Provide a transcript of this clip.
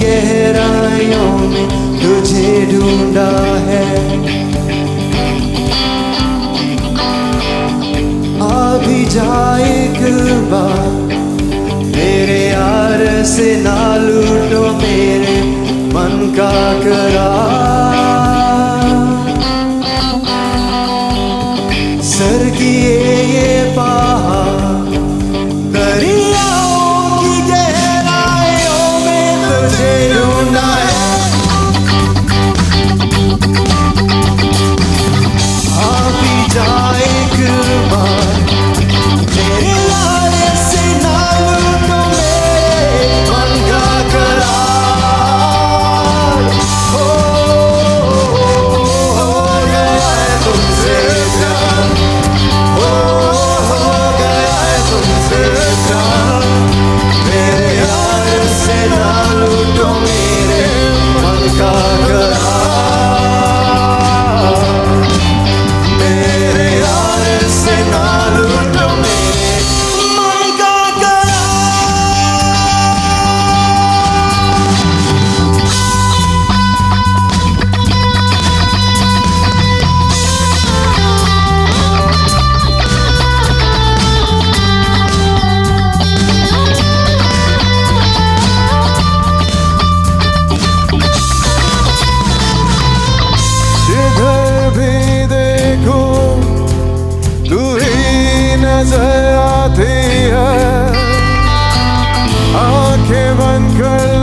गहराइयों में तुझे ढूंढा है। आ भी जा एक बार मेरे यार से, ना लूटो मेरे मन का करार। सर किए ये पहाड़ दरियाओं की गहराइयों में तुझे ढूंढा है। आ भी जा एक बार मेरे यार से, ना लूटो मेरे मन का करार। हो गया है तुमसे प्यार, हो गया है तुमसे प्यार। मेरे यार से, ना लूटो मेरे मन का करार। मेरे यार से, ना लूटो मेरे मन का जिधर भी देखो तू ही नजर आती है। आंखें बंद कर